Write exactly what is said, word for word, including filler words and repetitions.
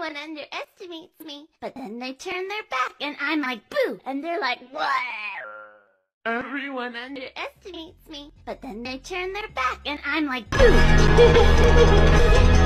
Everyone underestimates me, but then they turn their back and I'm like, boo! And they're like, what? Everyone underestimates me, but then they turn their back and I'm like, boo!